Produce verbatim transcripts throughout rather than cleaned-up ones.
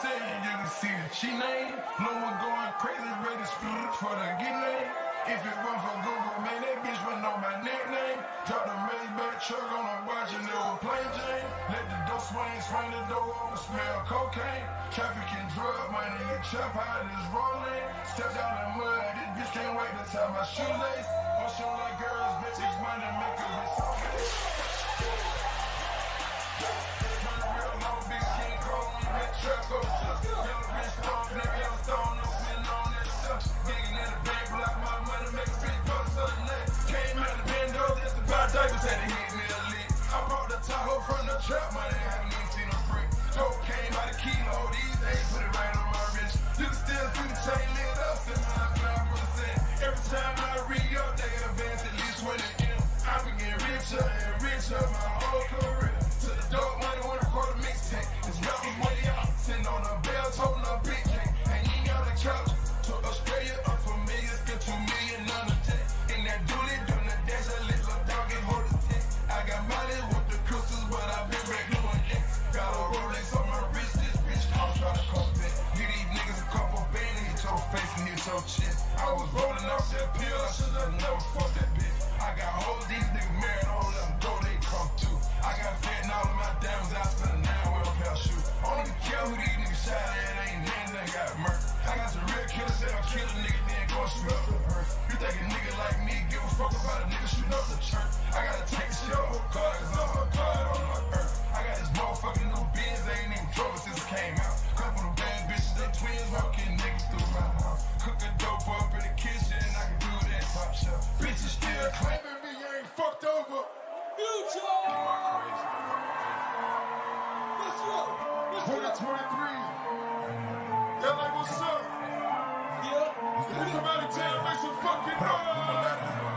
saying, you can see the G name. No one going crazy, ready to split for the get name. If it wasn't for Google, man, that bitch wouldn't know my nickname. Drop the Maybach truck on a watch and it was plain Jane. Let the door swing, swing the door over, smell cocaine. Trafficking drug money, the trap out is rolling. Stepped out in mud, this bitch can't wait to tie my shoelace. Motion like girls, bitches, money make a bitch so bad. Turn real low, big king cold, big trap go. Young bitch strong, nigga, young stone, no spin on that stuff. Digging in the bank, block my money, make a big bucks on the neck. Came out the bando, just about diapers had to hit me a lick. I brought the Tahoe from the trap, money, I haven't even seen a brick. Cocaine by the kilo, these days put it right on my wrist. You can still see the chain lit up, in my five percent. Every time I re-up, they advance at least twenty M. I been getting richer and richer my whole career. To the dope money when I quarter mixtape. It's rappers money out, sitting on a bell, holding a big cake. Hanging out the couch, to Australia, unfamiliar, spent two million on the tank. In that dually, doing the dash, a little dog and hold the tank. I got money with the crystals, but I've been back doing it. Got a Rolex on my wrist, this bitch, I'm trying to come back. Give these niggas a couple bands, hit your face and hit your chest. I was rolling off that pill, I should've never fucked that bitch. I got hold these niggas married, all of them go, they come through. I got fat and all of my diamonds out to the nine with a pair of shoes. I don't even care who these niggas shot at, ain't nothing that got murdered. I got some real killers that'll kill a nigga, then go shoot up the purse. You think a nigga like me give a fuck about a nigga shooting up the church? I gotta take this shit off God, cause I'm a God on my earth. I got this motherfucking new Benz, they ain't even drove it since it came out. Couple of bad bitches, they twins, walking niggas through my house. Cook a dope up in the kitchen, I can do that top shelf. Bitches still claiming me, you ain't fucked over. Future! Let's go! twenty twenty-three. Y'all like what's up? Yeah? We come out of town, make some fucking noise.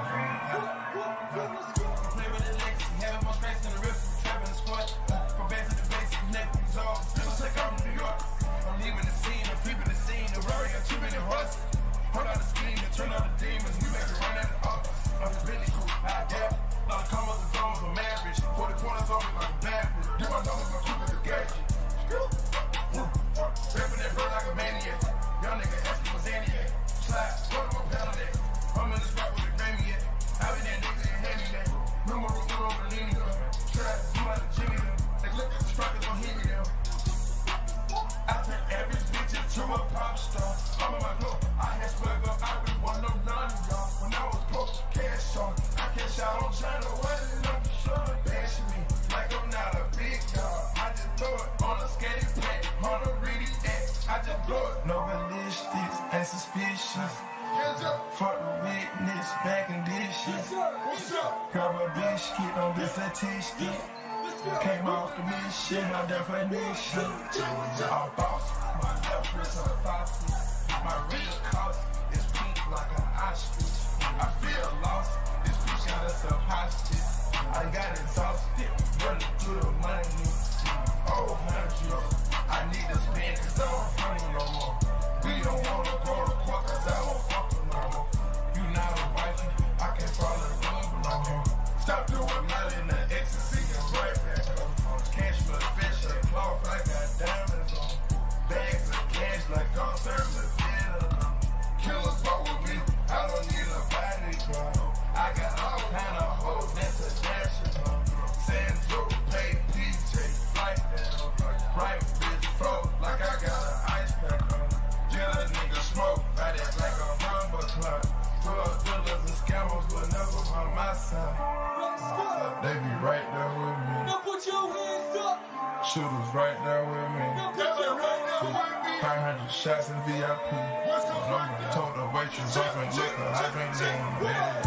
Let's go! Play with the Lexus, having more strength than the river, trapping the squad. From back to the base, connecting these all. Still take off New York. I'm leaving the scene, I'm peeping the scene. The Rari got too many horses. Hold out the scheme and turn out the demons. We make it run at the office. I'm just really cool, I adapt. Now the commas and zones are mad bitch. Pour the corners on me like a bad bitch. Do my numbers, my keep it the gadget. Rapping that bro like a maniac. Young nigga asking for Zaniac. Slide, what am I pounding that? I'm in the spot with the Grammy at. I been that nigga and hand me that. Numero uno, believe me though. Try to do like a Jimmy though. They look at the strikers, don't hear me though. I turn every bitch into a pop star. I'm in my glow. I had swag up, I really want no none of y'all. When I was broke, cash on. I cash out on China, what is up? Sure, bash me like I'm not a big dog. I just throw it on a skating pad, on a really act. I just blow it. No ballistics and suspicious. Fuck the witness, back in this shit. What's up? Grab a biscuit on this statistic. Came off the mission, my definition. I'm boss, my left wrist on faucet. My real cost is pink like an ostrich. I feel lost, this bitch got us up hostage. I got exhausted, running through the money. Oh, hundreds, I need to spend cause I don't funny no more. We don't wanna go to court cause I won't fuck with no more. You not a wifey, I can't fall in love with no more. Stop doing nothing in the ecstasy and right back up. Cash for the fish, a cloth, I got diamonds on. Bags of cash like conserves and theater. Killers fuck with me, I don't need a bodyguard. I got all kind of hoes, that's a national. Sandro, pay D J, like that. Right bitch float, like I got an ice pack on. Get a nigga smoke, ride it like a rumble club. Drug dealers and scammers will never on my side. They be right there with me. Now put your hands up! Shooters right there with me. Now put your hands up! five hundred shots in V I P. I told the waitress off and liquor, I been in bed.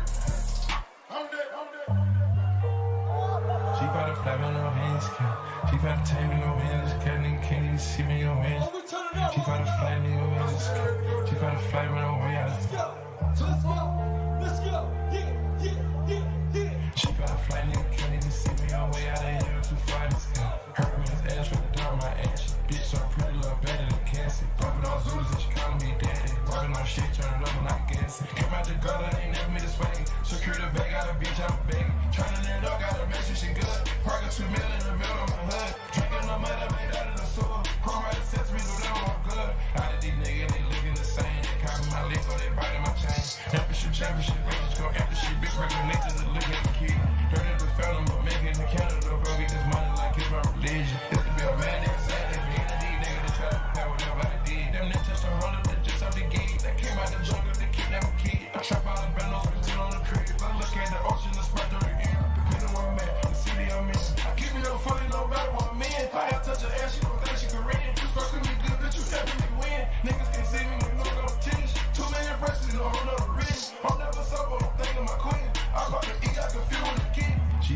She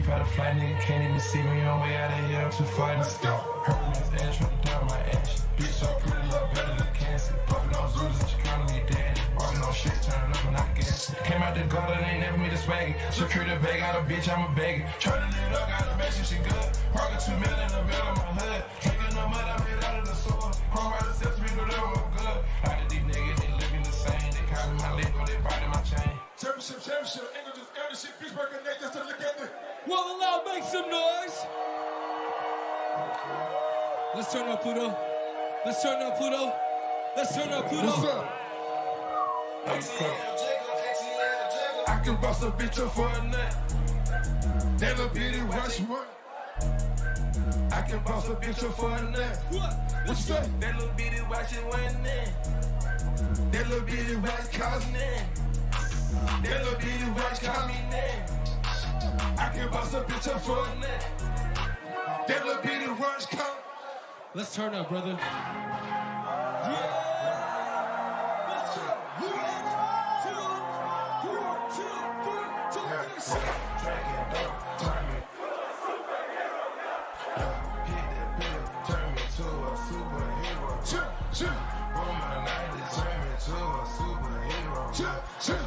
out of flight, nigga can't even see me on way out of here. I'm too far to stop. Hurting his ass, trying to down my ass. Bitch so pretty, look better than cancer. Puffin' on Zulus and she calling me daddy. Walking on shit, turning up and not gassing. Came out the gutter, they ain't never me the swaggy. Security bag out a bitch, I'm a baggy. Turning it up, got a message, she good. Parking two mil in the middle of my hood. Taking the mud, I made out of the sewer. Chrome right steps, me to them, I'm good. Out of these niggas, they looking the same. They calling my label, they biting my chain. Championship, championship, England just earned this shit. Pittsburgh and they just to look at it. Well, allow, make some noise. Let's turn up, Pluto. Let's turn up, Pluto. Let's turn up, Pluto. What's up? I can bust a bitch up for a nut. That little bitty watch what? I can bust a bitch up for a nut. What? What's that? That little bitty watch it one nut. That little bitty watch cost nut. That little bitty watch call me nut. I can bust a bitch up for a nut. That little bitty watch call. Let's turn up, brother. Yeah. Let's go. One, two, one, two, three, two, three. Drag it up, turn me. Hit that bill, turn me to a superhero. Chip, chip, On my night, it turn me to a superhero. chip, chip.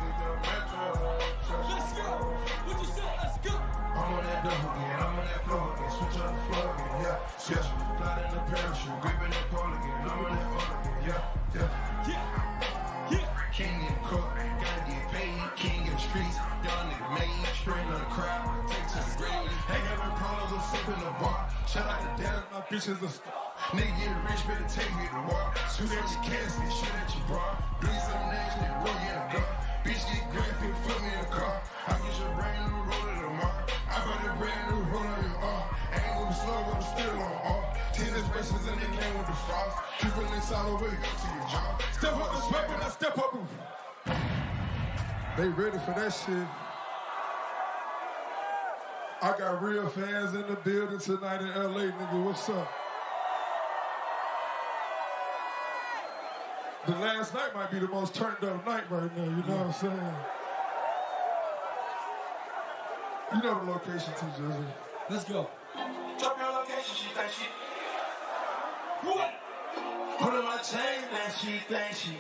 Let's go. What you say? Let's go. I'm on that double again, I'm on that floor again, switch on the floor again, yeah, switch, fly in the parachute, gripping that pole again, I'm on that phone again, yeah, yeah. Yeah. Yeah. King in the court, gotta get paid, king in the streets, young nigga made, spring on the crowd, take to the grave, hang out with problems, I'm sipping the bar, shout out to Dallas, my bitches a star. Nigga get rich, better take me to war, shoot at your casket, shoot at your bra, breeze on the edge, nigga, roll you in the dark, bitch get graphic, flip me in the car, I get your brand new roller tomorrow. I got a brand new roller in R. Ain't moving slow, but I'm still on R. Tennis braces and they came with the frost. Keeping this all the way up to your jaw. Step up this weapon, now step up. They ready for that shit. I got real fans in the building tonight in L A, nigga. What's up? The last night might be the most turned up night right now, you know what I'm saying? You know the location, T J. Let's go. Drop your location, she think she. What? Put in my chain, then she think she.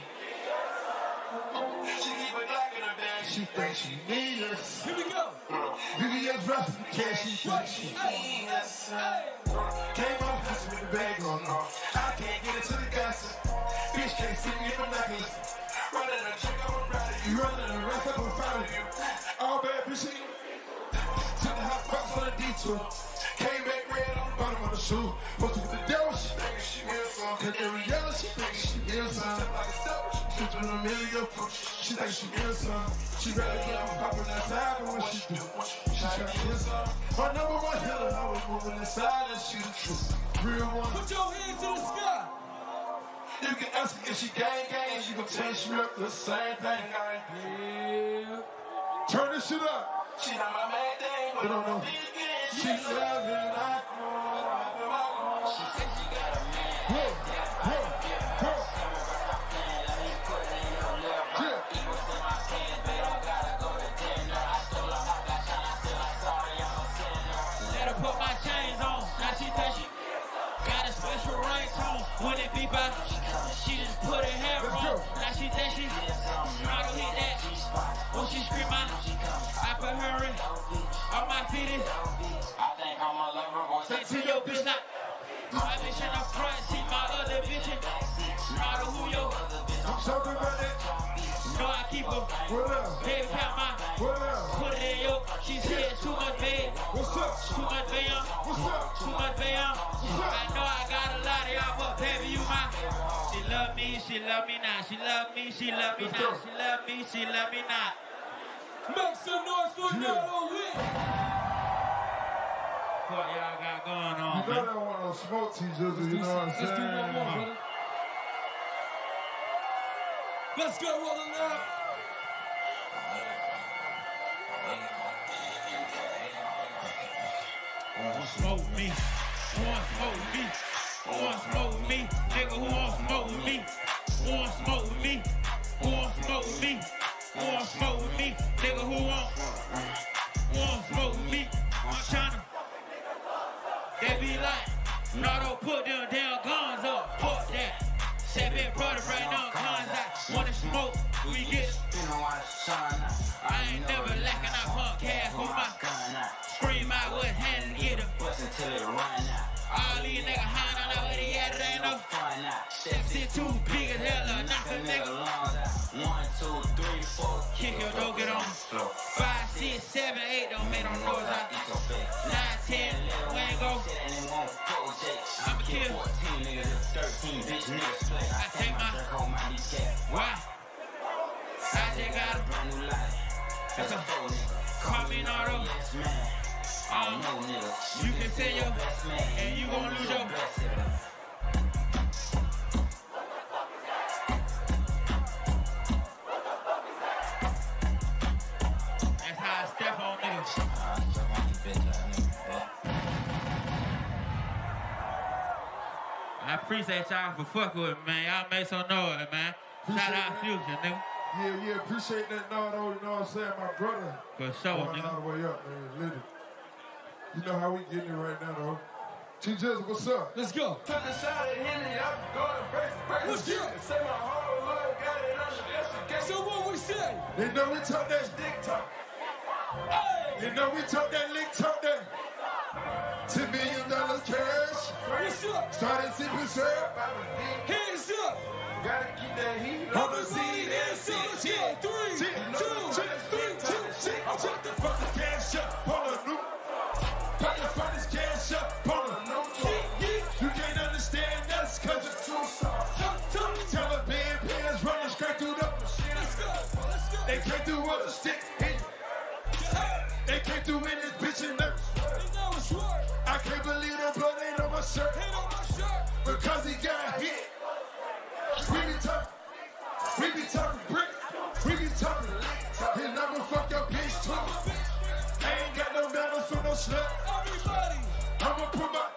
She keep a Glock in her bag, she think she need us. Here we go. B B S drops the cash, she think she need us. Came off house with the bag on off. I can't get into the gossip. Bitch can't see me in binoculars. Running a check, I'm riding you. Running a rest, I'm proud of you. All bad bitch, she. Took the hot box on a detour. Came back red on the bottom of the shoe. What's with the devil? She thinking she real some. Cause every yellow, she thinking she real some. Step like a step. She took a million push. She thinks she real some. She rather get on popping outside than what she do. She trying to get some. My number one hitter, I was moving inside and she the truth. Real one. Put your hands in the sky. You can ask her if she gang gang. She gon' tell you she rep the same thing. Yeah. Turn this shit up. She not my main thing, but don't know. She loving like she said she got a man. Whoa, whoa, whoa. Yeah. Let her put my chains on. Now she said she got a special ringtone. When it beep out, she just put her hair Let's on. go. Now she said she try to hit that. When she scream out, I put her in. On my feet in. I think I'm a lover boy. Say to your bitch not. My bitch in the front seat, my other bitch in. Proud of who yo. I'm talking about that. Know I keep her. What up? Head count my. What up? Put it in yo. She's here too much bed. What's up? Too much bed. What's up? Too much bam. I know I got a lot of y'all, but baby, you my. She love me, she love me not. She love me, she love me not. She love me, she love me not. Make some noise for Yeah. Not Lit. What y'all got going on, You know man? that one of those smoke T Js, you know what I'm Let's do one more, saying? brother. Let's go, rolling up. Who smoke me? Who want smoke me? Who want smoke me? Nigga, who want smoke with me? Who want smoke with me? Who want smoke with me? Who want smoke with me? Nigga, who want? Who want smoke with me? brother right now, cons I wanna smoke, we get it. I ain't never lacking, I pump cash for my scream out what's handing to get him. All these niggas high on what he had, it ain't no fun. Shit too big as hell, or knock a nigga. One, two, three, four. Kick your door, get on. Five, six, seven, eight, don't make no noise out there. Nine, ten, we ain't go. I'm a kid. I take my. Why? I just got a brand new life. That's a call me Nardo. Um, you can say your and you gon' lose your best. That's how I step on niggas. I appreciate y'all for fucking with me, man. Y'all make some noise, man. Shout out Future, nigga. Yeah, yeah, appreciate that, Nardo, you know what I'm saying? My brother. For sure, going nigga. all the way up, man. Literally. You know how we getting it right now, though. T-Jizzle, what's up? Let's go. Took a shot at Henny, I'm going break, break. What's up? Say my whole life, got it under investigation. So what we say? They know we talk that Dick talk. Hey! They know we talk that lick, talk that. Ten million dollars cash. What's up? Started sipping syrup. Hands up! Gotta keep that heat On up. the Everybody hands up. Let's go. Three, Check, two, check, three, two, check. I want the fucking cash up on the new. Put the fucking cash up on the new. You can't understand us cause it's too soft. Taliban pants running straight through the machine. Let's go. Let's go. They came through with a stick. They came through in this bitch and nerves. They know it's right. I can't believe the blood ain't on my shirt. Hit on my shirt. Because he got hit. We be talking, we be talking brick, we be talking lick. He'll never fuck your bitch too. I ain't got no manners for no slut. Everybody. I'ma put my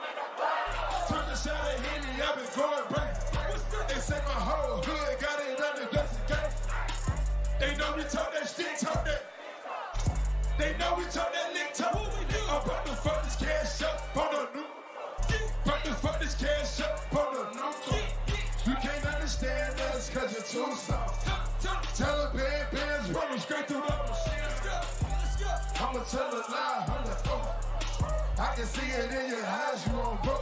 took a shot at Henny, I've been going break. They say my whole hood got it under investigation. They know we talk that shit, talk that. They know we talk that lick, talk. I'm about to fuck this cash up on the new. About to fuck this cash up on the new. You can't understand us cause you're too soft. Taliban bands running straight through the machine. Let's go. Let's go. I'ma tell a lie, I'm the oh. I can see it in your eyes, you on broke.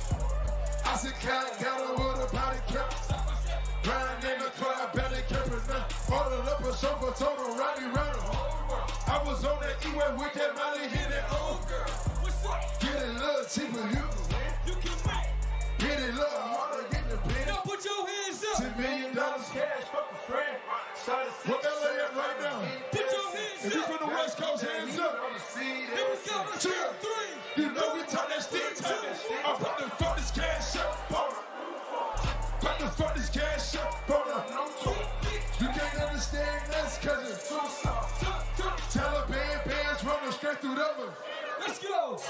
I said cat got her with a body count. Grind in the club, belly camping now. Ordered up a sofa, told her Rodney round the whole world. I was on that E-way with that Molly, hit that old girl. What's up? Get it a little cheaper, you can win. You can win. Get it a little harder, get the pen. Now put your hands up. Ten million dollars Cash, fuck a friend. Started What L A at right now? Put your hands If you up. from the West Coast, hands up. on the seed. Here we go. Let's go. Chill. Three. You know we talk that stick, talk that shit. I'm about to fuck this cash up, on her. About to fuck this cash up, on her. You can't understand us cause it's too soft. Taliban bands running straight through the mud. Let's go.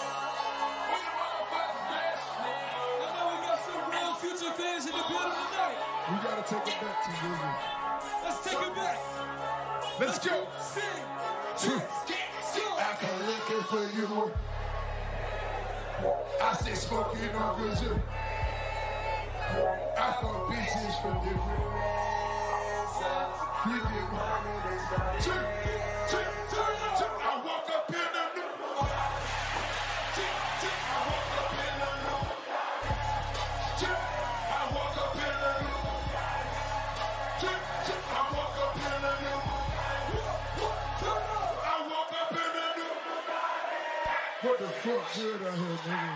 I know we got some real Future fans in the building tonight. We gotta take it back to you. Let's take it back. Let's go. Sing. Two. Go. I can look it for you. I stay smoking on good shit. I fuck bitches for different. You get money, chick, chick, chick, chick. I walk up in the new. Chick, chick. I walk up in the new. Chick. I walk up in the new. Chick, chick. I walk up in the new. I walk up in the new. What the fuck good out here, nigga?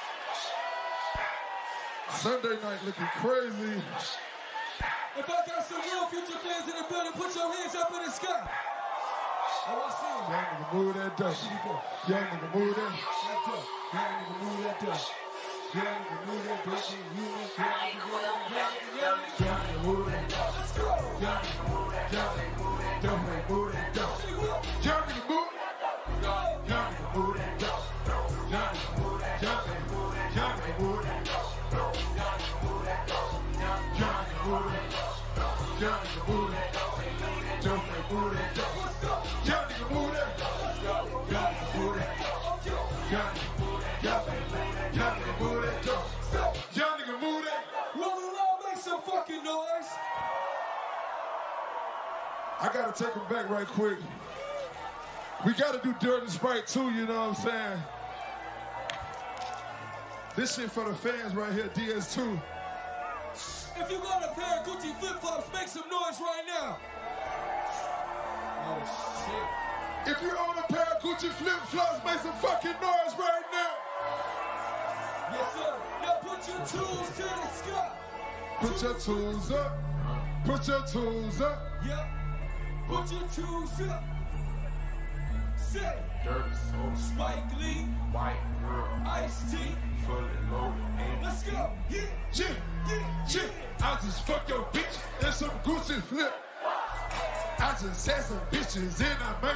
Sunday night looking crazy. If I got some real Future fans in the building, put your hands up in the sky. Oh, I see Young nigga move that dust. Young nigga move that. you. Young nigga move that dust. Young nigga move that dust. Young nigga move that dust. Let's go. Young nigga move that dust. Young nigga move that dust. Say what? Young nigga move. Young nigga move that dust. Young nigga move that. Young nigga move that. Young nigga move that dust. Young nigga move that dust. Young nigga move that dust. Young nigga move that dust. Young nigga move that dust. Young nigga move that dust. Young nigga move that dust. Young nigga move that. Young nigga move that. Young nigga move that dust. Young nigga move that. Roll around, make some fucking noise. I gotta take them back right quick. We gotta do Dirty Sprite too, you know what I'm saying? This shit for the fans right here, D S two. If you got a pair of Gucci flip-flops, make some noise right now. Oh, shit. If you own a pair of Gucci flip-flops, make some fucking noise right now. Yes, sir. Now put your tools to the sky. Put your tools up. Put your tools up. Yep. Put your tools up. Say. Dirty soul, Spike Lee. white girl, Ice-T. fully loaded, ain't Let's go. Yeah. Yeah, Yeah. yeah. I just fuck your bitch and some Gucci flip. I just had some bitches in a man.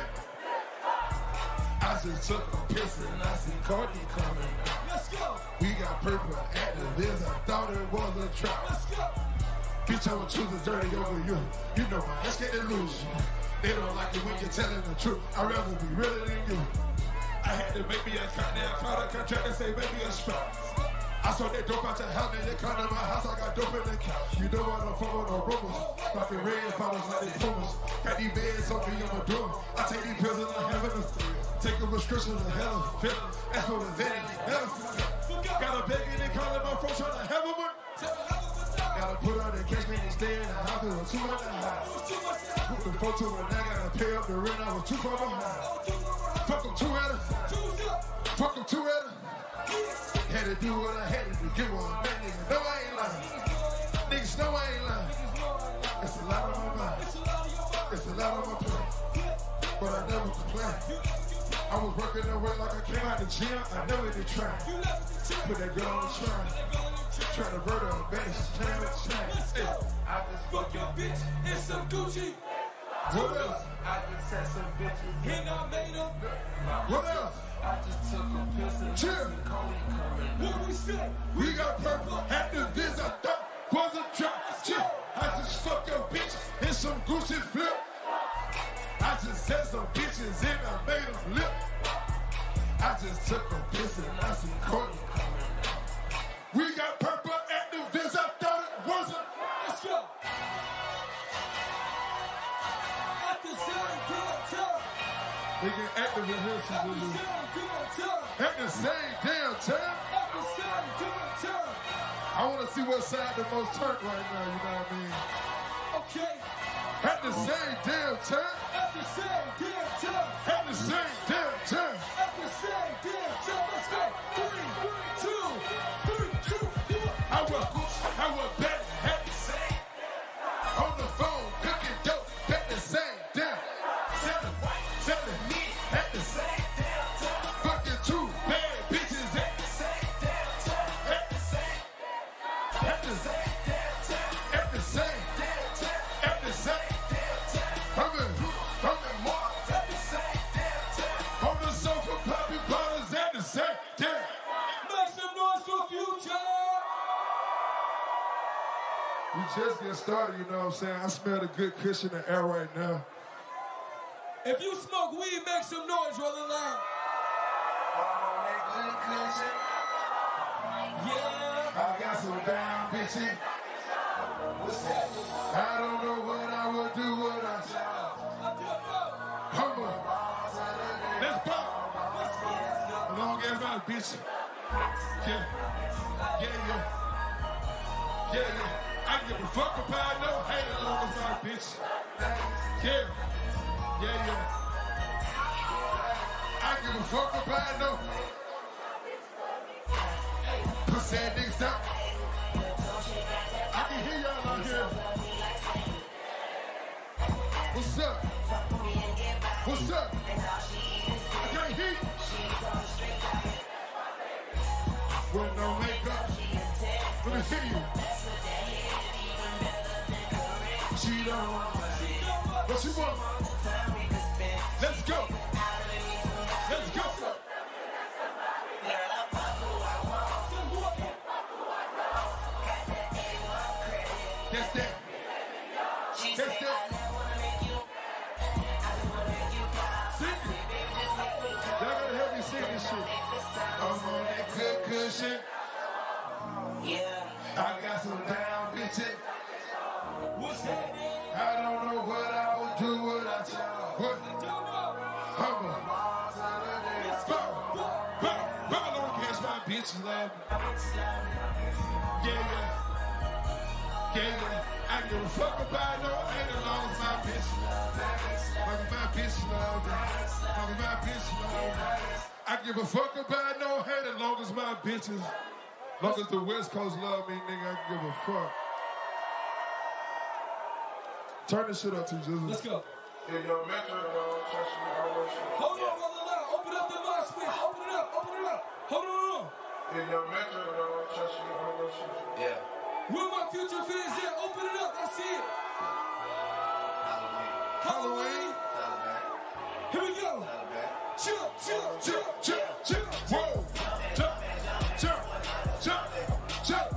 I just took a piss and I see Cardi coming. Let's go. We got purple activists. I thought it was a trap. Let's go. Bitch, I would choose the dirty over you. You know my ass get illusion. They don't like it when you're telling the truth. I'd rather be realer than you. I had to make me a cut now. Call a contract and say, make me a strap. I saw that dope out your house, and they come to my house. I got dope in the couch. You know I don't fuck with no rumors. Rockin' red bottles like they pumas. Got these beds on me, I'm a doom. I take these pills and I'm having a take a prescription to hell of feeling. That's what it's in. Got a bag and they calling my phone trying to have a one. Gotta put on the cash, man, and stay in the house. It was too much to hide. Put the photo and I gotta pay up the rent. I was too far behind. Fuck them two at us. Fuck them two at us. Had to do what I had to do. Get one. That nigga know I ain't lying. Niggas know I ain't lying. It's a lot on my mind. It's a lot on my plate. But I never complain. I was working away like I came out the gym. I never did try. Put that girl on the shrine. Try to murder her base. Change with change. I just fuck your bitch and some Gucci. What else? I just had some bitches And I made them. What else? I just took a piss and Chill. I see Cody coming. What we say? We got purple activists. I thought was a trap. Chill. I just fuck your bitch and some Gucci flip. I just had some bitches and I made them lip. I just took a piss and I see Courtney coming. We got purple activists. I thought it wasn't. Let's go. At the same damn time. They get active in here, At the Suzuki. same damn time. At the same damn time. At the same damn time. I want to see what side the most turned right now, you know what I mean? Okay. At the same damn time. At the same damn time. At the same damn time. At the same damn time. Let's go. Three, two, three, two, one. I was, I was back at the same. On the phone, cooking dope at the same damn. Selling, selling me at the same damn time. Fucking two bad bitches at the same damn time. At the same, at the same damn time. At the same damn time. At the same damn time. I'm in, I'm in more at the same damn time. On the sofa, popping bottles at the same damn. Make some noise for Future. We just get started, you know what I'm saying? I smell the good cushion in the air right now. If you smoke weed, make some noise, Rolling Loud. Yeah. I got some down bitches. I don't know what I would do without y'all. Humble. Let's pop. Long ass mouth, bitch. Yeah. Yeah, yeah. Yeah, yeah. I don't give a fuck about no hate long as mouth, bitch. Yeah. Yeah, yeah. I don't give a fuck about no. Pussy that niggas down. I can hear y'all out here. What's up? What's up? I can't hear you. With no makeup. Let me see you. She don't want what you want? Let's go. Let's go. That's that. That's that. Sing it. Y'all gotta help me sing this shit. I'm on that good cushion. Yeah. I got some down bitches. What's that? I don't know what I would do bitches love me. Yeah, yeah. Yeah, yeah. I give a fuck about no hate as long as my bitch love me. Long as my bitch love me. Long as my bitch love me. I give a fuck about no hate as long as my bitches. Long as the West Coast love me, nigga, I give a fuck. Turn this shit up, T Jizzle. Let's go. In your metro, don't trust me, I want you. Hold on, hold on, open up the box, please. Open it up, open it up. Hold on. In your metro, don't trust me, I want you. Yeah. Where my future fans at? Open it up, I see it. Halloween. Halloween. Taliban. Here we go. Taliban. Jump, jump, jump, Jump, jump, whoa. Jump, jump, jump, jump.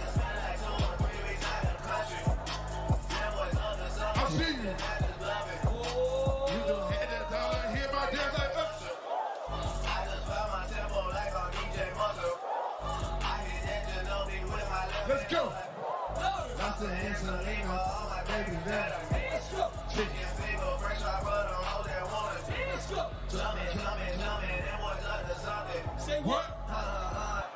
I see you. You don't have that dollar, hear my dance like up. I just found my tempo like on D J Muscle. I hit that Ginobili with my left. Let's go. That's the insulin for all my babies there. let's go. Chicken fever, fresh I put on all that wanted. Let's go. Jumping, jumping, jumping, and what's up to something. Say what? What?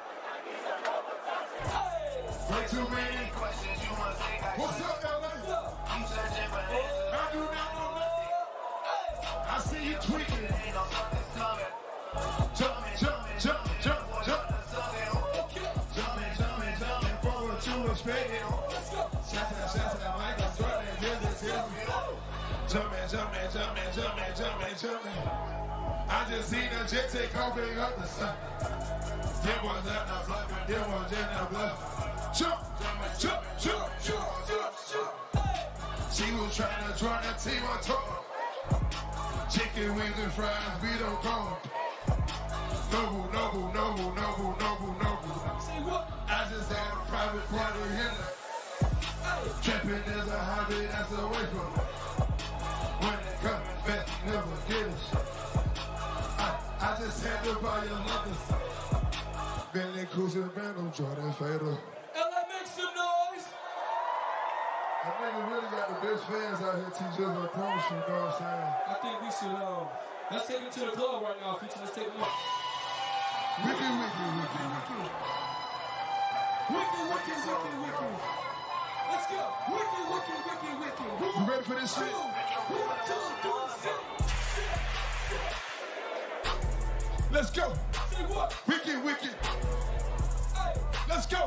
Hey. Way too many. Questions you must think I What's up, L A? You searching for answers. I do not know nothing. I see you tweaking. Ain't no something's coming. Jump, jump, jump, jump, jump. Okay. Jumping, jumping, jumping forward to expecting. Let's go. Shots out, shots out, Michael Jordan, this is him. Jumping, jumping, jumping, jumping, jumping, jumping. I just seen a jet take off and up the sun. Them ones up the bluff, them ones in the bluff. Jump, jump, jump, jump, jump, jump. She was trying to join the team on top. Chicken wings and fries, we don't go. Noble, noble, noble, noble, noble, noble. Say what? I just had a private party here. Trapping is a hobby, that's away from me. When it comes fast, never get it. I, I just had to buy your mother. Bentley Cruiser, Random, Jordan Fader. L A, make some noise. That nigga really got the best fans out here, T J. I promise you, you know what I'm saying? I think we should, um, let's take it to the club right now, feature. Let's take a look. Wiki, wiki, wiki, wiki. Wiki, wiki, wiki, wiki. Let's go. Wiki, wiki, wiki, wiki. You ready for this shit? One, two, three, six, six, six. Let's go. Say what? Wiki, wiki. Hey. Let's go.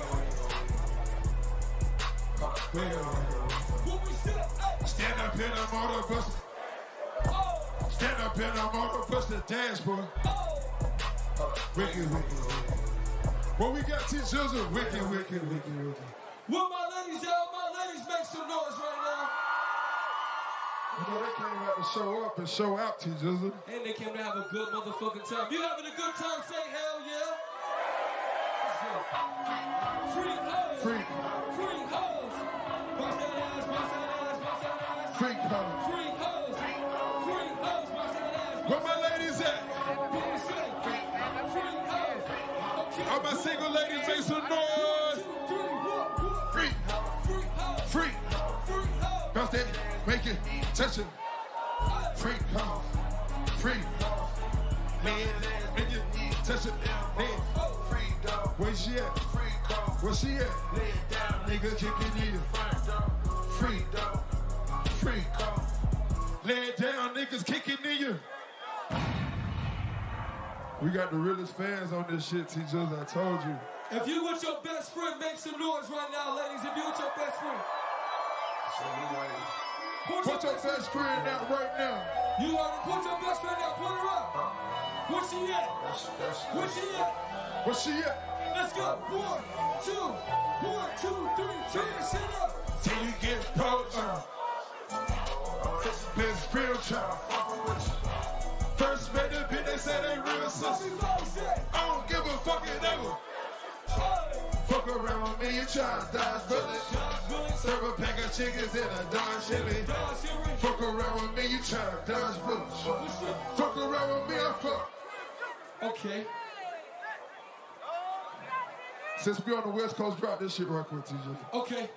What we said? Hey. Stand up in a motor bus. Oh. Stand up in a motor bus to dance, boy. Oh. Wiki, wiki, wiki. What we got, T Jizzle? Wiki, wiki, wiki, wiki. Where my ladies at? All my ladies make some noise right now. You know, they came out to show up and show out, T Jizzle. And they came to have a good motherfucking time. You having a good time? Say hell yeah. Let's go. Freak hoes. Freak. Freak hoes. Bounce that ass, bounce that ass, bounce that ass. Freak hoe. Freak hoes. Freak hoes, bounce that ass. Where my ladies at? What we say? Freak hoes. Okay. All my single ladies make some One, noise. two, three, one, one. Freak. Freak hoes. Freak. Freak hoes. Bounce that, make it, touch it. Freak hoe. Freak. Man, make it, touch it. Man. Free dog, Where she at? free dog, Where she at? lay it down, Nigga kicking it. front dog, Free. dog, Free. dog. Lay it down, niggas kicking in you. We got the realest fans on this shit, T Jizzle, I told you. If you with your best friend, make some noise right now, ladies. If you with your best friend. So we like, Put your best friend out right now. You want to put your best friend out, put her up. Where she at? that's, that's, Where she at? Where she at? Let's go. One, two, one, two, three, turn this shit up. Till you get pulled on. Best friend child. First met the bitch, they say they real sister. I don't give a fuck it ever. Fuck around with me, you try to dodge bullets. Serve a pack of chickens in a Don Chili. Fuck around with me, you try to dodge bullets. Fuck around with me, I fuck. Okay. Since we on the West Coast, drop this shit right quick, T J. Okay.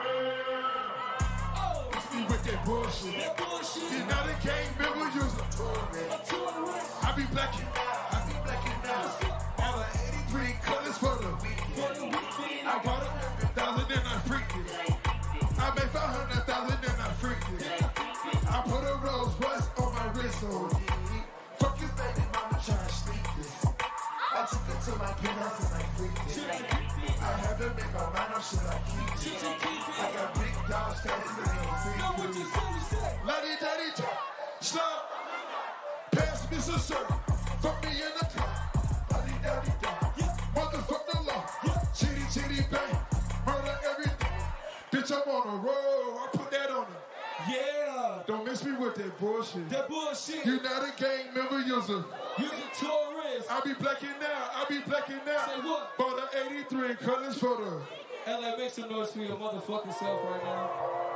Me with that bullshit. That bullshit. You know the game, man, we use it. Two on the ring. I be blacking. I be blacking now. All the eighty-three colors for the For the weekend. I bought a thousand and I freaked it. I made five hundred thousand and I freaked it. I put a Rolls Royce on my wrist, so fuck his baby mama trying to sneak this. I took it to my penthouse and I freaked it. I had to make my mind up, should I keep it? I got big dog status and Now I'm what free you to say, you say? Lady daddy talk, stop, pass me some syrup, fuck me in the car. Lady daddy talk, motherfuck the law, chitty chitty bang, murder everything. Bitch, I'm on a roll, I put that on her. Yeah. Don't mix me with that bullshit. That bullshit. You not a gang member, you're a... You're a tourist. I be blacking now, I be blacking now. Say what? Bought a eighty-three colors for the... L A, make some noise for your motherfucking self right now.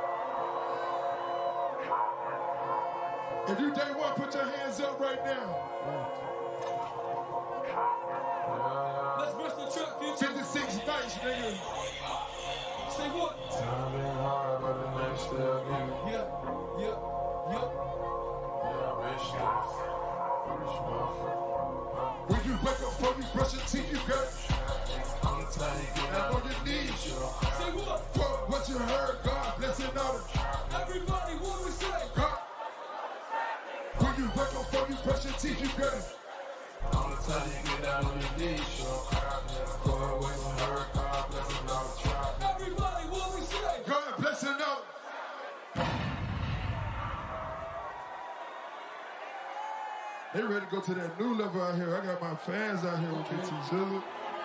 If you day one, put your hands up right now. Let's brush the truck, future. fifty-six nights, nigga. Say what? Time been hard, but the next still give me. Yeah, yeah, yeah. Yeah, rich niggas. Rich motherfucker. When you wake up, before you brush your teeth, you got I'm telling you, get that out on your knees. Say what? Fuck what you heard, God bless it all. Everybody, what we say? God. When you wake up, before you brush your teeth, you got I'm telling you, get down on your knees. For what you heard, God bless it all. Everybody, what we say? God bless it all. They ready to go to that new level out here. I got my fans out here with this Jizzle.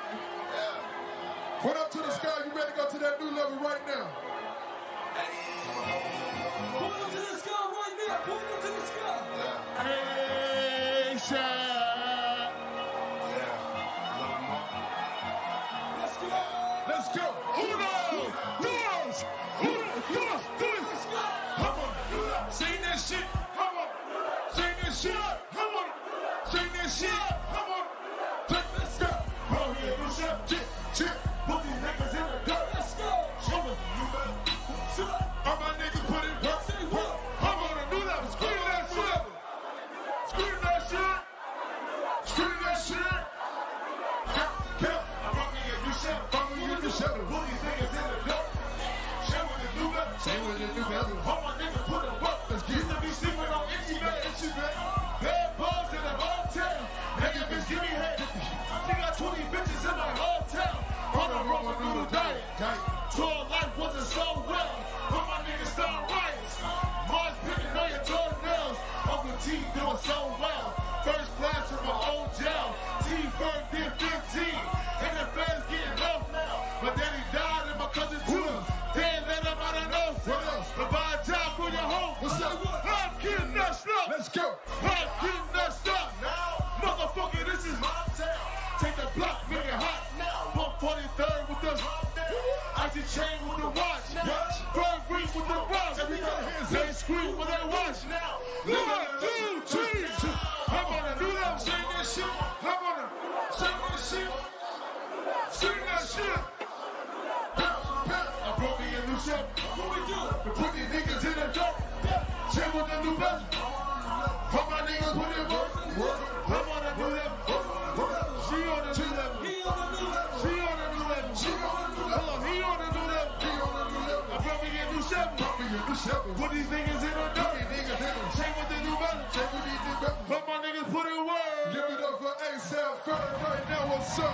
Put up to the sky. You ready to go to that new level right now? Point them to the sky right now. Point them to the sky. Hey, shot. Let's go. Let's go. Uno, dos, uno, dos, tres. Let's go. Come on. Sing that shit. Come on. Sing that shit. Come on. Sing that shit. Come on. Let's go. Oh, yeah, what's up? Chip, chip. Put these niggas in the dirt. Let's go. Show me. All my niggas put in work. Say what? I'm on a new level. Scream that shit. Scream that shit. Scream that shit. Yeah, yeah. I'm rocking your new shit. Rocking your new shit. Put these niggas in the dirt. Share with the new level. Share with the new level. All my niggas put in work. Let's get to be sleeping on itchy bed. Itchy bed. Bad buzz in the hotel. Nigga, bitch, give me head. I got twenty bitches in my hotel. On a Roman noodle diet. Tour life wasn't so well. But my niggas start riots. Mars picking on your toenails. Uncle T doing so well. First class from my old jail. T-Bird did fifteen. And the fans getting off now. But then he died and my cousin too. Then let him out of no. What else? To buy a job for your home. What's up? I'm getting messed up. Let's go. I'm getting messed up. Now, motherfucker, this is my town. Take the block, make it hot now. one forty-third with the icy chain with the watch. Bird ring with the watch. They scream when they watch now. One, two, three. I'm gonna do that. Sing that shit. I'm gonna sing that shit. Sing that shit. I brought me a new shit. What we do? We put these niggas in the dirt. Chill with the new best. All my niggas put in work. I'm gonna do that. She on the new level. He on the new level. She on the new level. She on the new level. He on the new level. He on the new level. I brought me a new Chevy. Brought me a new Chevy. Put these niggas in the dirt. Niggas in the chain with the new level. Chain with these new level. But my niggas put in work. Give it up for A$AP Ferg right now. What's up?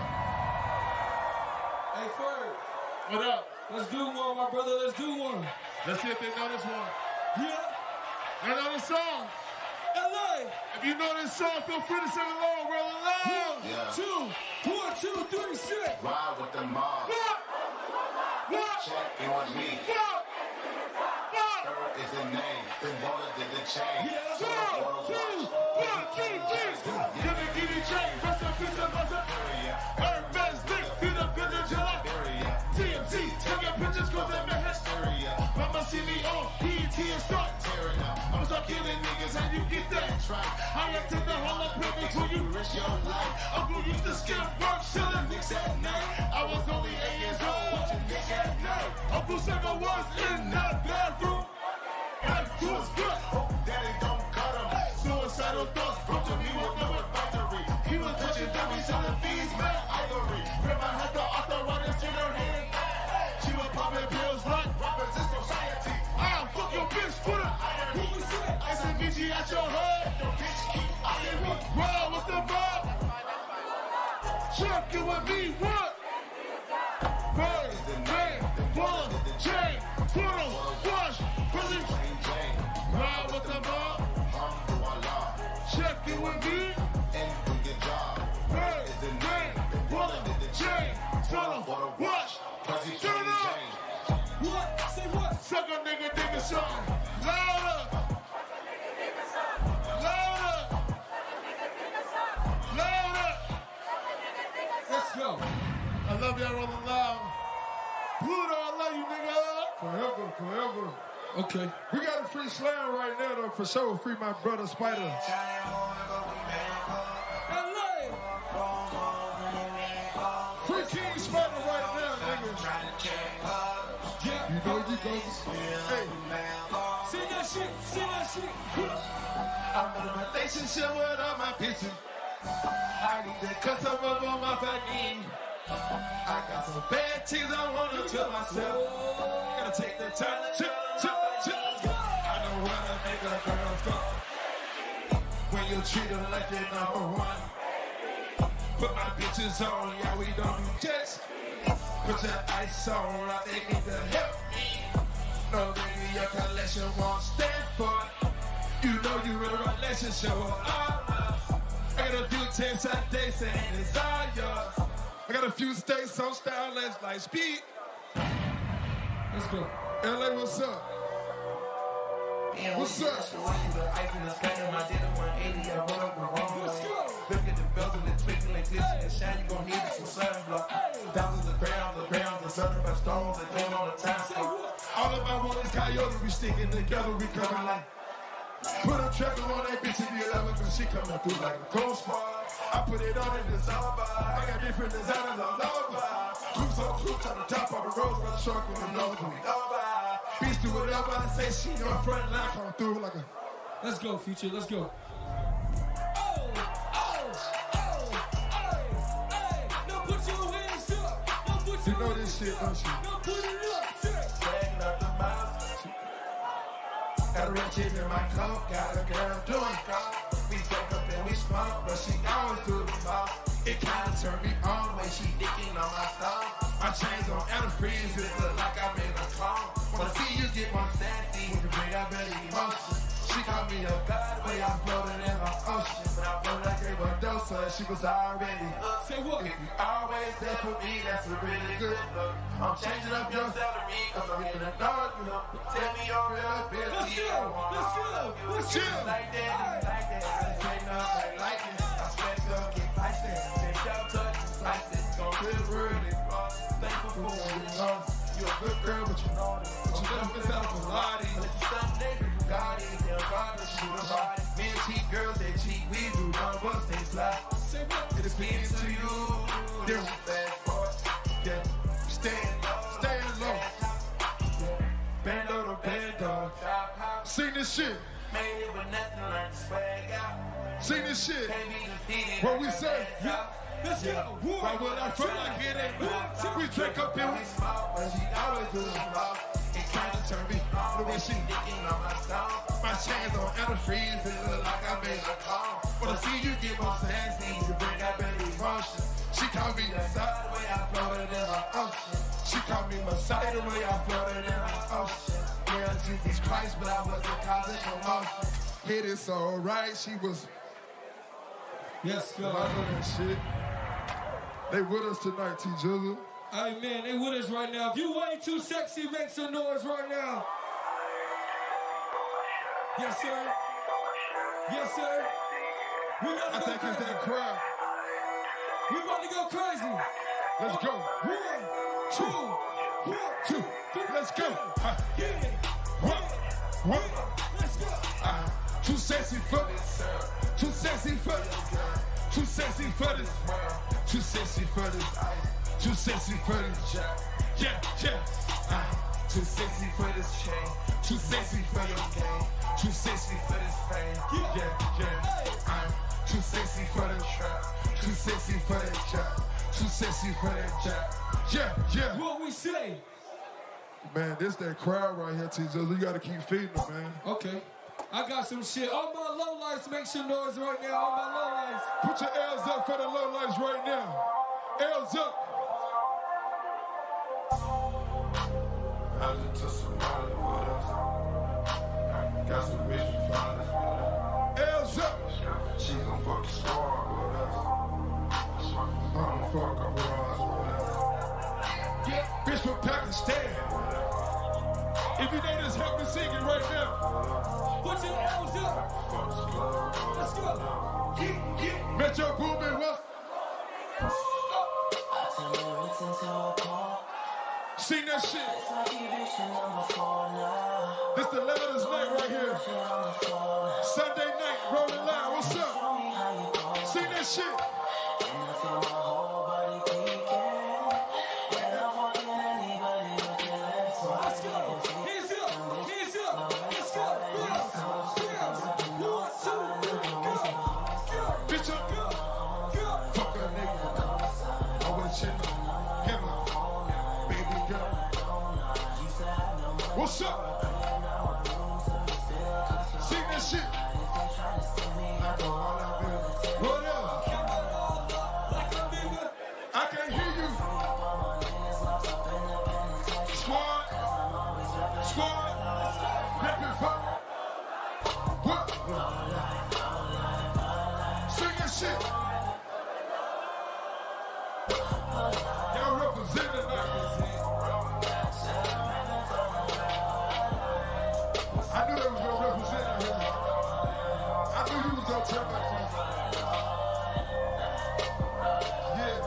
Hey, Ferg. What up? Let's do one, my brother. Let's do one. Let's see if they know this one. Yeah. I know this song. L A. If you know this song, feel free to sing along. Roll along. Yeah. Two. One, two, three, six. Ride with the mob. What? What? Check on me. What? What? Ferg is the name. The water did the chain. Yeah. So the water Two, watch. one, two, three. Give me, give me chain. Rest in peace, and rest in peace. Hermes Dick, feed up in the July. T M Z, taking pictures, cause I'm a hysteria. Mama see me on P E T and start tearing up. I'ma start killing niggas, how you get that? I like to the Hall of Fame until you risk your life. Uncle used to skip work, selling nicks at night. I was only eight years old, watching nicks at night. Uncle said I was in that bathroom. Life was good, hope daddy don't cut him. Suicidal thoughts brought to me with no advisory. He was touching dummies, selling fees, man, ivory. it with me, what? First, man, one, chain, photo, wash, police. Ride with the mob. Check it with me. First, man, one, chain, photo, wash. Turn up. What? Say what? Suck a nigga, nigga song. Louder. Louder. Louder. Let's go. I love y'all rolling loud. Pluto, I love you, nigga. Forever, forever. Okay. We got a free slam right now, though, for sure. Free my brother Spider. L A. Free King Spider right now, nigga. Yeah. You know you go. Hey, Sing that shit. Sing that shit. I'm in a relationship with all my bitches. I need to cut some up on my fat knee. I got some bad cheese I wanna tell myself. Gotta take the time to chill, chill, chill. I know how to make a girl stop. When you treat her like you're number one. Put my bitches on, yeah, we don't do just. Put your ice on, I think need to help me. No, baby, your collection won't stand for it. You know you in a relationship with all us. I got a few texts a day saying it's all yours. I got a few states on style, let's like speed. Let's go. L A, what's up? What's up? I did a one eighty, I went up the wrong Let's way. go. Look at the bezel, it's twinkling, like glisten and shine. You gon' need some sunblock. Thousands of grams of grams of surrounded by stones that came on the time. Say what? All of my boys coyote, we sticking together, we coming like. Put a tracker on that bitch in the eleven, cause she coming through like a cold squad. I put it on in December. I got different designers all over. Cruise on cruise on the top of the road, brother shark with the nose when we over. Bitch do whatever I say, she on front line, come through like a. Let's go, Future. Let's go. Oh, oh, oh, hey, hey. Now put your hands up. Now put You your know this shit, don't you? Now put it up. Say. Dragging up the mouth. Got a red chip in my coat, got a girl doing coke. We break up and we smoke, but she always do the most. It kinda turned me on when she dicking on my thumb. My chains on antifreeze, it look like I made a clone. Wanna see you get more sassy, we can bring out better emotion. She called me a god, way I'm floating in her ocean. But I felt like I gave her a dose, so she was already hooked. Say what? If you always there for me, that's a really good look. I'm changing up your salary, cause I'm here to know you. Tell me your real ability. Let's go. Let's go. Let's go. Like that, like that. I straighten up like lightning. I spec up, get feisty. Take out, touch, and slice it. Don't feel really frost. Thankful for what you lost. You a good girl, but you know this. But you never miss out on Pilates. But you some nigga, you got it. They'll regardless, you the body. Men cheat, girls, they cheat. We do none of us, they fly. Say what? It depends to you. Then we fast forward. Yeah, stand low. Stand low. Band low to band dog. Sing this shit. Made it with nothing like swag out. Sing this shit. Can't be defeated. What we say? Yeah. Let's go. One, Why would I feel like it ain't? We drink up and we Small, but she always do the most. It kinda turned me on the way she Dicking on my stone. my chains on antifreeze, it look like I made a call. Wanna see you get more sassy, you bring that baby emotion. She called me the side The way I floated in her ocean. She called me Messiah the way I floated in her ocean. Yeah, Jesus Christ, but I wasn't causing commotion. Hit it so right, she was Yes, I go. know that shit. They with us tonight, T Jizzle. Hey, man, they with us right now. If you way too sexy, make some noise right now. Yes, sir. Yes, sir. We about I to go think it's that crazy. crowd. We about to go crazy. Let's go. One, two, one, two, three. Let's go. Uh, Yeah. What? What? Let's go. Uh, too sexy for this. Too sexy for this. Too sexy for this. Too sexy for this. Too sexy for this. Yeah, yeah. Uh, Too sexy for this chain. too sexy for For your your game. Too sexy For this fame. Yeah, yeah. I'm too sexy for the trap. Too sexy for that job. Too sexy for that job. Yeah, yeah. What we say? Man, this that crowd right here, T Jizzle. You gotta keep feeding them, man. Okay. I got some shit. All my lowlights, make some noise right now. All my lowlights. Put your L's up for the low lights right now. L's up. I just took some money with us. Got some bitch with fathers with us. L's up. She gon' fuck the squad with us. I'ma fuck her bras with us. Bitch from Pakistan. If you know this, help me sing it right now. Put your L's up. Fuck the club. Let's go. Metro Boomin, what? Sing that shit. This the Lebanon night right here. Sunday night, rolling loud. What's up? Sing that shit. Let's go. Hands up. Hands up. Let's go. Bills. Bills. One, two, go. Go. Bitch up. Go. Go. Fuck a nigga. Always chillin'. Him up. Baby girl. What's up? Sing that shit. What up? Like a nigga. I can't hear you. Squad. Squad. Rapping fuck. What? Sing that shit. Y'all represent tonight. I knew they was gonna represent out here. I knew you was gonna turn back. Yeah.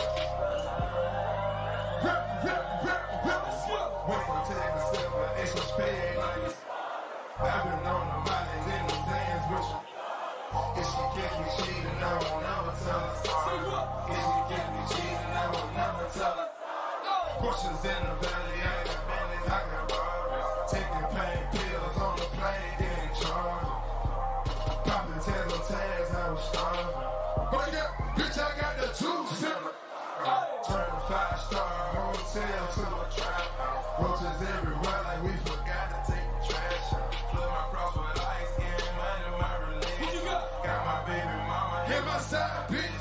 Rip, rip, rip, rip. Wait until they can sell my extra spade like this. I've been on the mileage in the dance with you. If she gets me cheating, I will never tell her. Say what? If she gets me cheating, I will never tell her. Portions in the valley, I got Bentleys, I got Barbies. Taking pain pills on the plane, getting charged. Popping tail tags, I was starving. But I got, bitch, I got the two simmer. Turn a five star hotel to a trap house. Roaches everywhere like we forgot to take the trash out. Flood my cross with ice, getting money, my relief. What you got? Got my baby mama Hit my side, bitch.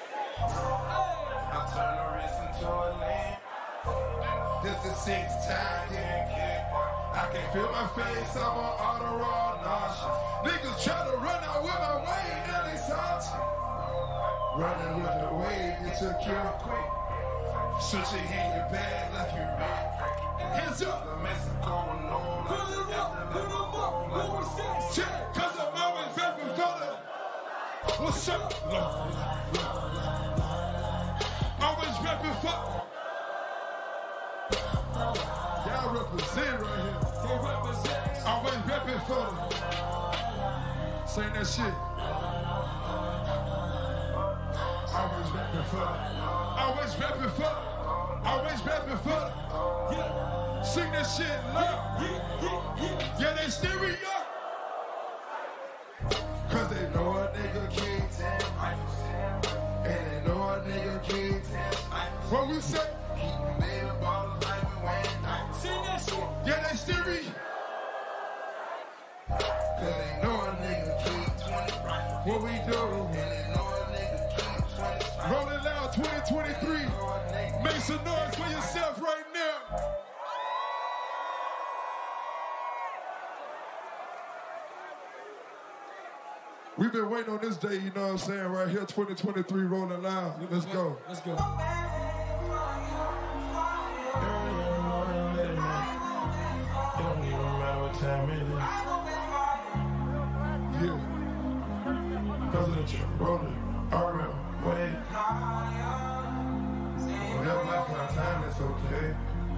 I turn the wrist into a lean. This the sixth time getting kicked. I can feel my face, I'm on auto raw nauseous. Niggas try to run out with my weight, now they salty. Running with the wave, get your kill quick. Switch your hand, your bag, left you red. Hands up. The mess is going on. Put them up. Put them up. What we say? Check, cause I'm always rapping for the. What's up? Always rapping for. Y'all represent right here. They represent. Always rapping for the. Saying that shit. Always rapping for the. Always rapping for the. Always rapping for the. Yeah. Sing that shit loud. Yeah. Yeah. Yeah. Yeah, they stereo. Cause they know a nigga can't tell. And they know a nigga can't tell. What we say? Keep baby bottles like we went night. Sing that shit. Yeah, they stereo. Cause they know a nigga can't twenty rifles. What we do? And they know a nigga can't twenty rifles. Rolling loud twenty twenty-three. Make some noise for yourself right now. We've been waiting on this day, you know what I'm saying? Right here, twenty twenty-three, rolling loud. Let's go. Let's go. Early in the morning, late at night. It don't even matter what time it is. Yeah. Presidential, rolling, R L, wait. Whatever life my time, it's okay.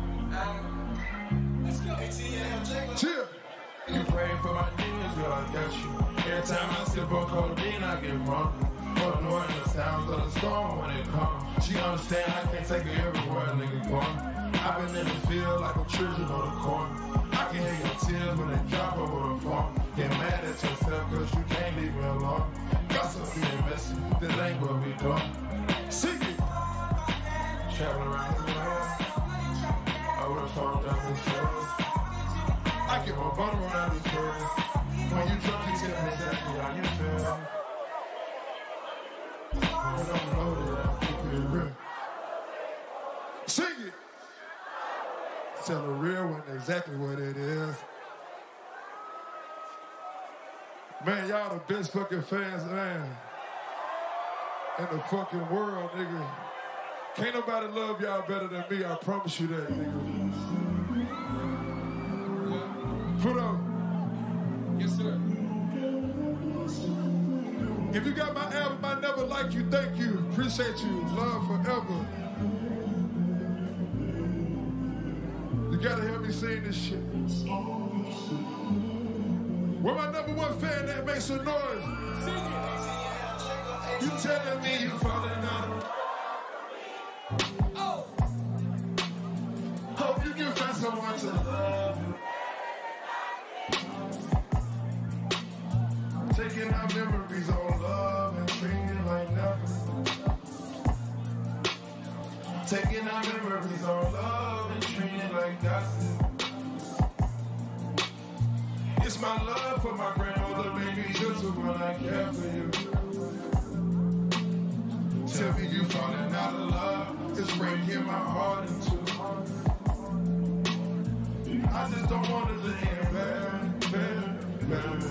Let's go. Chill. You pray for my demons, girl, I got you. Every time I sip on codeine, I get wrong. Oh, knowing the sounds of the storm when it comes. She understand I can't take her everywhere, nigga, going. I've been in the field like a children on the corner. I can hear your tears when they drop over the phone. Get mad at yourself cause you can't leave me alone. Gossip being messy, this ain't what we doing. Sing it. Travel around the world. I would've found out this world. I get my butter around this world. When you drunk, you tell me exactly how you feel. I don't know that I keep it real. Tell a real one exactly what it is. Man, y'all the best fucking fans, man, in the fucking world, nigga. Can't nobody love y'all better than me, I promise you that, nigga. Put up. Yes, sir. If you got my album, I never liked you, thank you. Appreciate you. Love forever. You gotta help me sing this shit. Where my number one fan that makes some noise? Sing it. You telling me you falling out. Oh. Hope you can find someone to love you. Taking our memories on love and treating it like nothing. Taking our memories on love and treating it like nothing. It's my love for my grandmother, baby, just when I care for you. Tell me you falling out of love, it's breaking my heart in two. I just don't want it to end bad, bad, bad.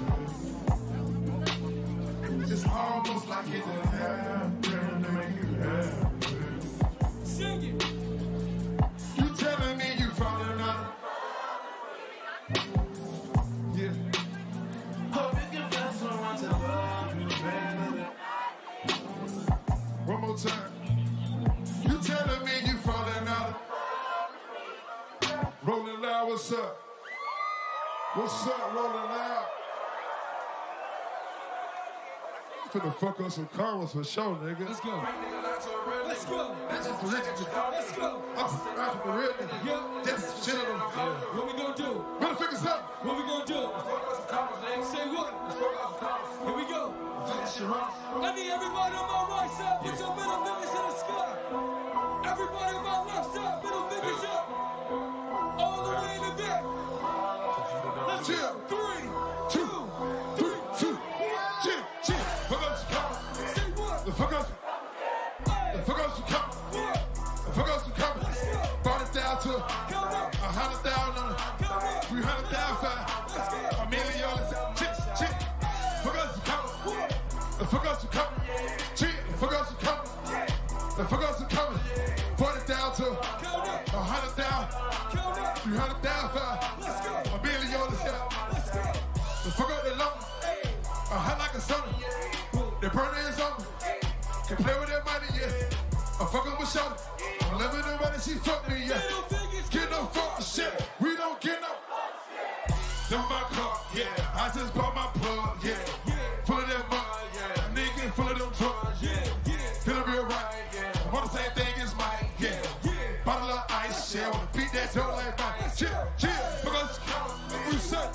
It's almost like it didn't happen to make you happy. Sing it. You telling me you falling out? Yeah. Hope you can find someone to love you, baby. One more time. You telling me you falling out? Rolling Loud, what's up? What's up, Rolling Loud? Finna fuck up some cameras for sure, nigga. Let's go. Let's go. That's just the legend. Let's go. I'm just rapping for real nigga. Yeah. That's the shit on them. What we gonna do? Middle fingers up. What we gonna do? Say what? Here we go. I need everybody on my right side, put your middle fingers in the sky. Everybody on my left side, middle fingers up. All the way in the back. Let's Chill. go. Three, Two, three, two. Chill, chill. Fuck up some coming. say what? The fuck up some. The fuck up some coming. What? The fuck up some coming. Brought it down to Come up. a hundred thousand on it. Come up. Three hundred thousand five. Let's go. A million dollars. Chill, chill. Fuck up some coming. The fuck up some coming. Chill. The fuck up some coming. The fuck up some coming. Brought it down to Come up. a hundred thousand. Come up. Three hundred thousand five. Let's go. A million dollars. Let's go. The fuck up the lump. A hot like a sauna. They burn their on me. Can play with that money, yeah. I'm fucking with Shawty. I'm living the way that she fuck me, yeah. Middle fingers. Get no fuck shit. We don't get no. Them my car, yeah. I just bought my plug, yeah. Full of that mud, yeah. Nigga full of them drugs, yeah. Feeling real right, yeah. I want the same thing as Mike, yeah. Bottle of ice, yeah. Wanna beat that dough like Mike. Chill, chill. Fuck us, we say.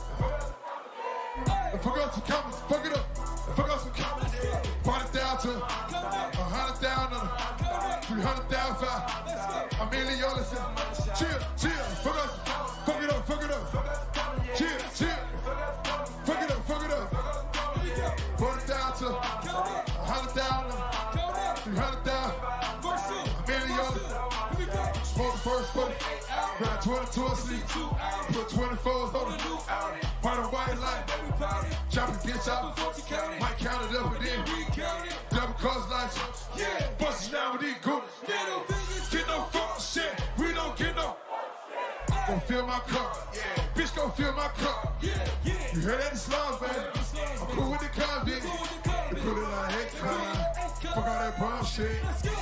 Fuck us some comments, fuck it up. Fuck us some comments. Brought it down to a hundred thousand on it. Three hundred thousand five. A million dollars. Chill, chill. Fuck us. Fuck it up, fuck it up. Chill, chill. Fuck it up, fuck it up. Brought it down to a hundred thousand on it. Three hundred thousand. A million dollars. Smoke the first foot. Grab twenty-two and sleep. Put twenty-fours on it. White and white light. Chop and bitch out. Might count it up and then double cross lights. Bust it down with these goonies. Get no fuck shit. We don't get no. Gon' fill my cup. Bitch gon' fill my cup. You heard that in slums, man. I'm cool with the convict. The cool that I hate crime. Fuck all that brown shit.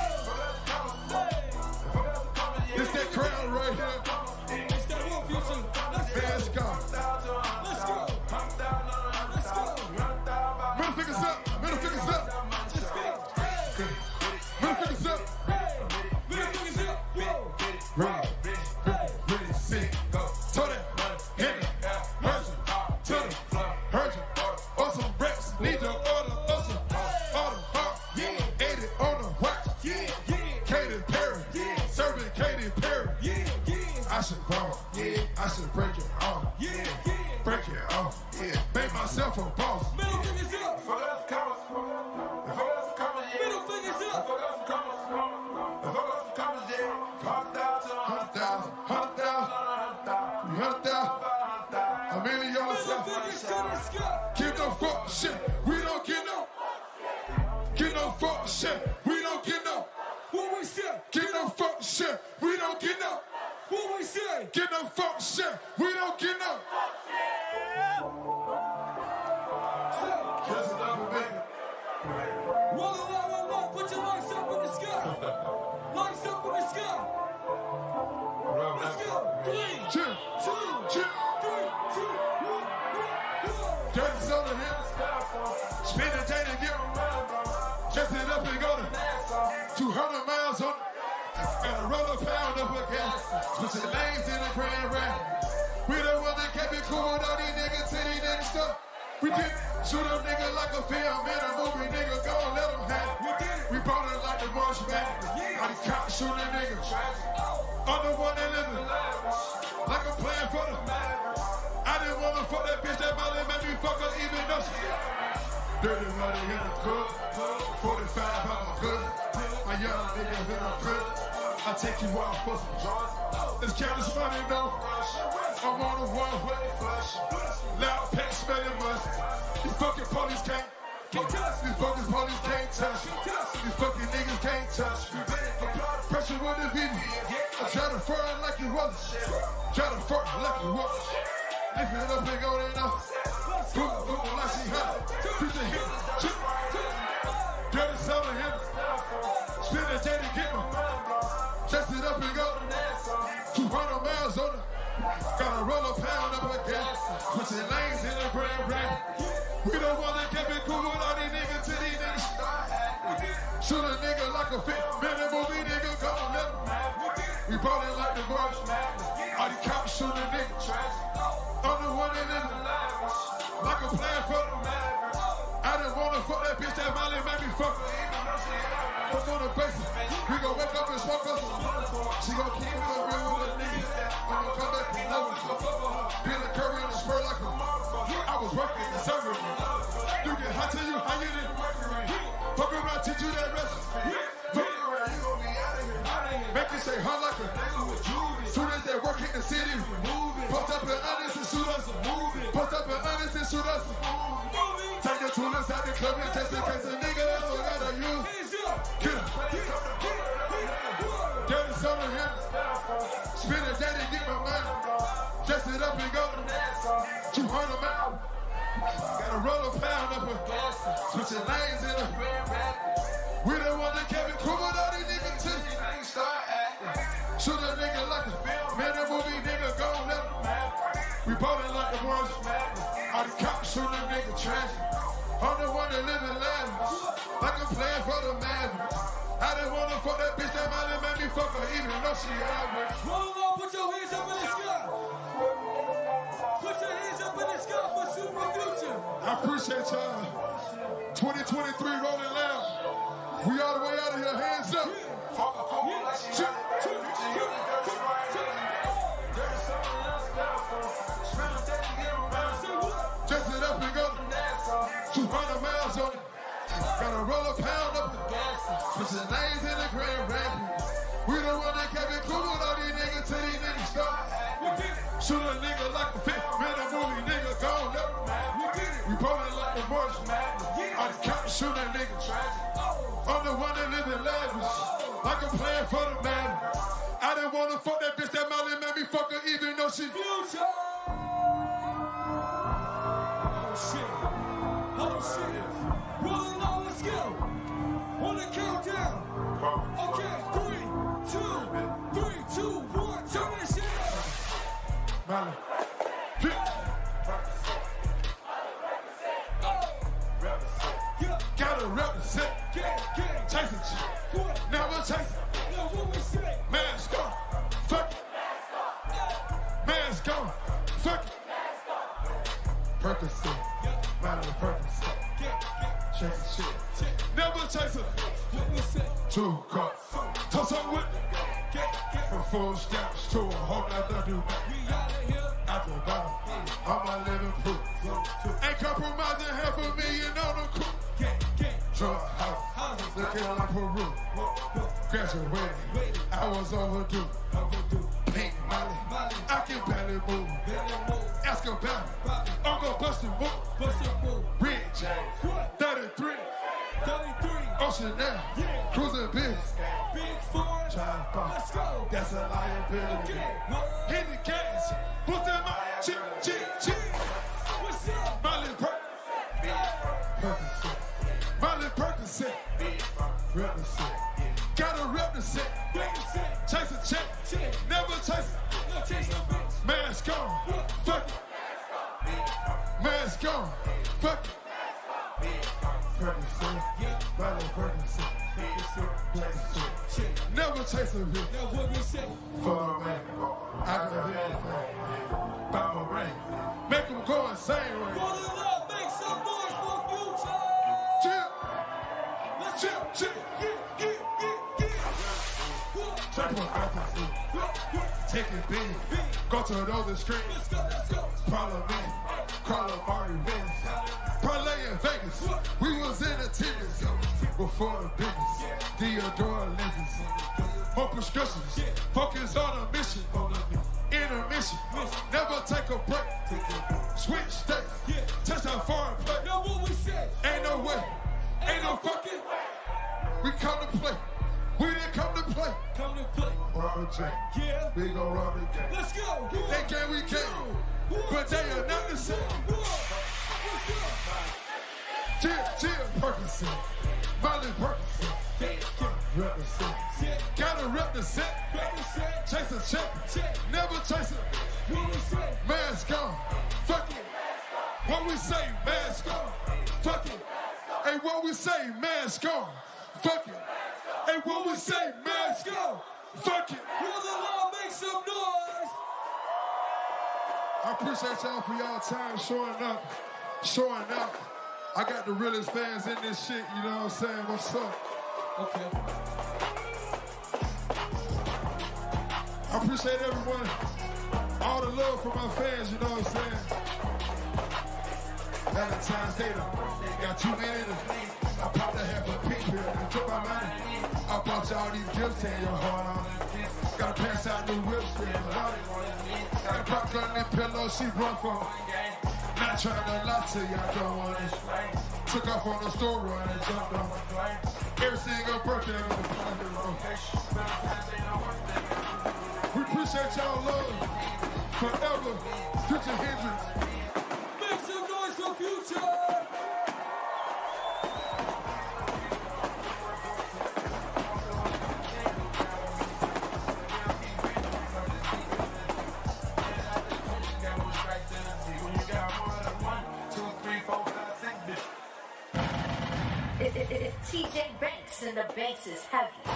This that crowd right here. It's that one future. Let's go. Let's go. Let's go. Let's go. Middle fingers up. Middle fingers up. Let's go. Middle fingers up. Middle fingers up. Whoa. Ready, ready, set, go. Toe that, hit it, urgent, to the urgent. Awesome reps, need your order, awesome. Order, hard, yeah. Ate it on the wax, yeah, yeah. Katy Perry, yeah. Serving Katy Perry, yeah, yeah. I should ball, yeah. I should break it off, Yeah, yeah. break it off, yeah. Make myself a boss. Middle fingers up. Fuck us commas. Fuck us commas, yeah. Middle fingers up. Fuck us commas. Fuck us commas, yeah. Hundred thousand, Hundred thousand, hundred thousand. hundred thousand. A million on the sky. Give no fuck shit. We don't get no. Get no fuck shit. We don't get no. What we say? Get no fuck shit. We don't get no. What we say? Get no fuck shit. We don't get no. Just another nigga. Roll it out, roll out. Put your lights up in the sky. Lights up in the sky. Let's go. Three, Chill. two, Chill. three, two, one, one, go. Dirty soda here. Spend the day to get just it up and go to two hundred miles on it. Gotta roll a pound up again. Put your lanes in the grand rap. We the ones that kept it cool with all these niggas till these niggas stuff. We did shoot a nigga like a film in a movie, nigga. Go and let them have it. We did it. We bought it like the marshmallow. All these cops shooting niggas. I'm the one that living. Like I'm playing for them. I didn't want to fuck that bitch that might make me fuck her even though she dirty money in the cook. forty-five on my good. My young niggas in the cook. I take you out for some drugs. Let's count this money though. I'm on the one way. Loud pack smelling must. These fucking police can't. Can't touch. These fucking police can't touch. These fucking niggas can't touch. Pressure with the V V. I try to fire like it was. Try to fire like it was. Lift it up and go there now. Boom, boom, like she hot. Preach the hit. Dirty soda hit. Spin the day to get me. Chest it up and go. two hundred miles on it. Gotta roll a pound up again. Put your lanes in the grand rack. We don't want to keep it cool with all these niggas till these niggas. Shoot a nigga like a fit. Man, that movie nigga gon' let him. We brought it like the boys. All these cops shooting niggas. I'm the one that live like a plan for them. I didn't want to fuck that bitch that Molly made me fuck her. Fuck on the basis. We gon' wake up and smoke us. She gon' keep it real with a nigga. I'm gonna come back and love her. Feeling curry in the spur like a. I was working in service. You get hot till you how you did. Fuck around, teach you that rest. Make it say huh like a. Soon as they work in the city, post up and honest and shoot us. Post up and honest and shoot us. Take your toolers out the club and test in case a nigga else don't gotta use. Get him. Dirty soda here. Spin a day to get my money. Dress it up and go. two hundred miles. Gotta roll a pound up and put your lanes in them. We the one that kept it cool with all these niggas too. Shoot a nigga like a man, that movie nigga gon' let him. We bought it like the ones. All the cops shooting a nigga trash. I'm the one that live in lavish. Like I'm playing for the Mavericks. I didn't wanna fuck that bitch that might have made me fuck her even though she average. Roll on, put your hands up in the sky. Put your hands up in the sky for Super Future. I appreciate y'all. twenty twenty-three rolling loud. We all the way out of here, hands up. Just it up and go. two hundred miles on it. Gotta roll a pound up. Put your names in the grand rapids. We the one that kept it cool with all these niggas till these niggas stop. Shoot a nigga like a fit. Man, a movie nigga gon' let him. We brought it like the marshmallow. All the cops shooting a nigga. I'm the one that live in lavish. Like I'm playing for the man. I didn't want to fuck that bitch that Molly made me fuck her even though she Future. Oh shit. Oh shit. Rolling on, let's go. On the countdown. Okay, three, two, three, two, one. Turn that shit up. Molly. Yeah. Gotta represent. Gang, gang. Chase it. What? Now we'll chase it. Now what we say? Mask on. Fuck it. Mask on. Fuck it. Percocet. Molly Percocet. Gang, gang. Chase the shit. Never chase it. What we say? Two cups. Toss up with it. Gang, gang. From full steps to a whole nother do. We out of here. At the bottom. I'm a living proof. Ain't compromising half a million on the crew. Gang, gang. Drug house. Looking like Peru. Graduated. I was overdue. Pink Molly. I can barely Belly move. Ask about it. Uncle Buster move. Red James. thirty-three. Ocean now. Cruising big. Let's go. That's a liability. Hit the gas. Put them out. Chip, chip, chip. What's up? Molly Perkins. Molly Perkins. Represent. Gotta represent. Chase a check. Never chase it. Mask on. Fuck it. Mask on. Fuck it. Represent. Molly Perkins. Never chase a bitch. Now what we say? For a ring. I can hear anything. Buy my ring. Make them go insane For right. the love, make some noise for Future. Chip, Let's chip, go. chip. Yeah, yeah, yeah, yeah. Triple opposite. Take it big. Go to those streets. Let's go, let's go. Problem in. Call up Mari Vince. Parlay in Vegas. We was in attendance before the business. Theodore lenses. More prescriptions. Focus on a mission. Intermission. Never take a break. Switch states. Touchdown foreign play. Now what we say? Ain't no way. Ain't no fucking. We come to play. We didn't come to play. Come to play. Robert J. Yeah. We gon' run the game. Let's go. They can, we can. But they are not the same. What's up? Jill, Jill Perkinson. Molly Perkinson. Represent. Gotta represent. Represent. Chase a check. Never chase it. What we say? Mask on. Fuck it. What we say, mask on. Fuck it. Hey, what we say, mask on. Fuck it. Hey, what we say, mask on. Fuck it. Will the law make some noise? I appreciate y'all for y'all time showing up. Showing up. I got the realest fans in this shit, you know what I'm saying? What's up? Okay. I appreciate everyone. All the love from my fans, you know what I'm saying? Valentine's Day, got too many of them. I popped a half a pink pill and took my money. I bought y'all these gifts and your heart on. Gotta pass out the whips and your heart. Got a pop gun and pillow she run from. Not trying to lie to you, I don't want it. Took off on the store run and jumped on. Every single birthday on the planet. We appreciate y'all love forever. Future Hendrix. Make some noise for Future. It's T J Banks, and the Banks is heavy.